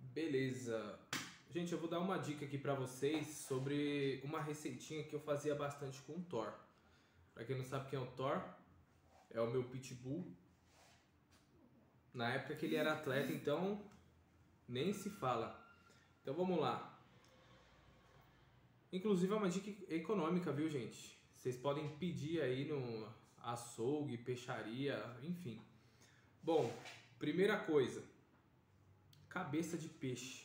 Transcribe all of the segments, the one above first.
Beleza. Gente, eu vou dar uma dica aqui pra vocês sobre uma receitinha que eu fazia bastante com o Thor. Pra quem não sabe quem é o Thor, é o meu pitbull. Na época que ele era atleta, então nem se fala. Então vamos lá. Inclusive é uma dica econômica, viu, gente? Vocês podem pedir aí no açougue, peixaria, enfim. Bom, primeira coisa, cabeça de peixe.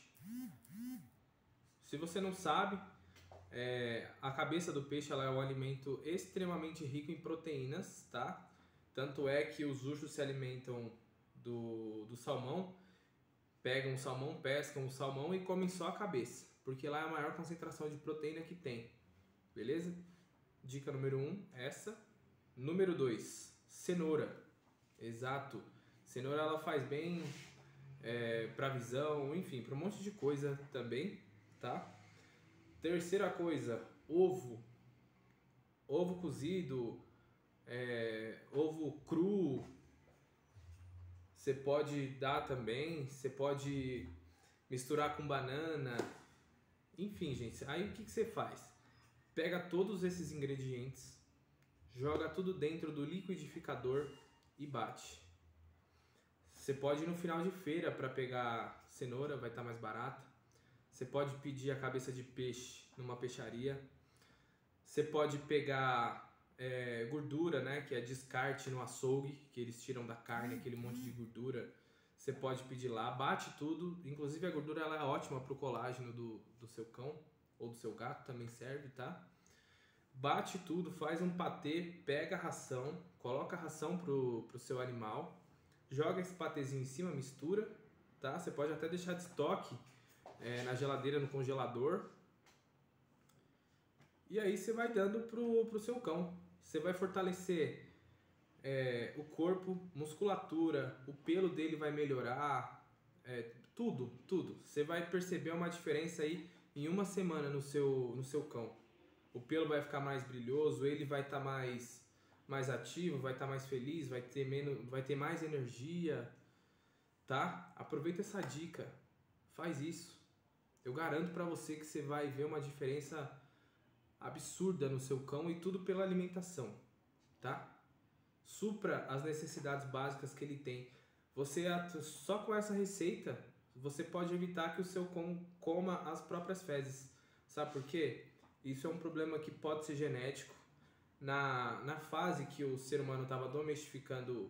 Se você não sabe, a cabeça do peixe ela é um alimento extremamente rico em proteínas, tá? Tanto é que os ursos se alimentam do salmão, pegam o salmão, pescam o salmão e comem só a cabeça, porque lá é a maior concentração de proteína que tem, beleza? Dica número 1, essa. Número 2, cenoura. Exato. Cenoura ela faz bem pra visão, enfim, para um monte de coisa também, tá? Terceira coisa, ovo. Ovo cozido, ovo cru, você pode dar também, você pode misturar com banana, enfim, gente. Aí o que você faz? Pega todos esses ingredientes, joga tudo dentro do liquidificador e bate. Você pode ir no final de feira para pegar cenoura, vai estar mais barata. Você pode pedir a cabeça de peixe numa peixaria. Você pode pegar gordura, né, que é descarte no açougue, que eles tiram da carne, aquele monte de gordura. Você pode pedir lá, bate tudo. Inclusive a gordura ela é ótima para o colágeno do seu cão ou do seu gato, também serve, tá? Bate tudo, faz um patê, pega a ração, coloca a ração pro seu animal, joga esse patezinho em cima, mistura, tá? Você pode até deixar de estoque na geladeira, no congelador. E aí você vai dando pro seu cão. Você vai fortalecer o corpo, musculatura, o pelo dele vai melhorar, tudo, tudo. Você vai perceber uma diferença aí em uma semana no seu cão. O pelo vai ficar mais brilhoso, ele vai estar mais ativo, vai estar mais feliz, vai ter mais energia, tá? Aproveita essa dica, faz isso. Eu garanto pra você que você vai ver uma diferença absurda no seu cão e tudo pela alimentação, tá? Supra as necessidades básicas que ele tem. Você só com essa receita você pode evitar que o seu cão coma as próprias fezes. Sabe por quê? Isso é um problema que pode ser genético. Na fase que o ser humano estava domesticando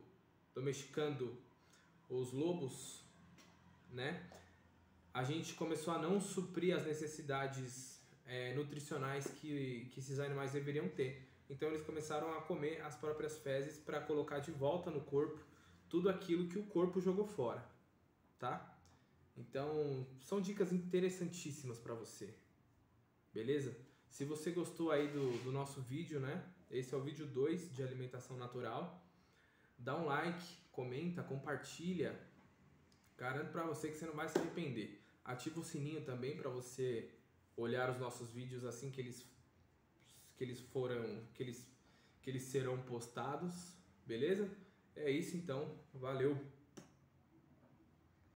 os lobos, né? A gente começou a não suprir as necessidades nutricionais que esses animais deveriam ter. Então eles começaram a comer as próprias fezes para colocar de volta no corpo tudo aquilo que o corpo jogou fora, tá? Então são dicas interessantíssimas para você, beleza? Se você gostou aí do nosso vídeo, né? Esse é o vídeo 2 de alimentação natural. Dá um like, comenta, compartilha. Garanto para você que você não vai se arrepender. Ativa o sininho também para você olhar os nossos vídeos assim que eles serão postados, beleza? É isso então, valeu!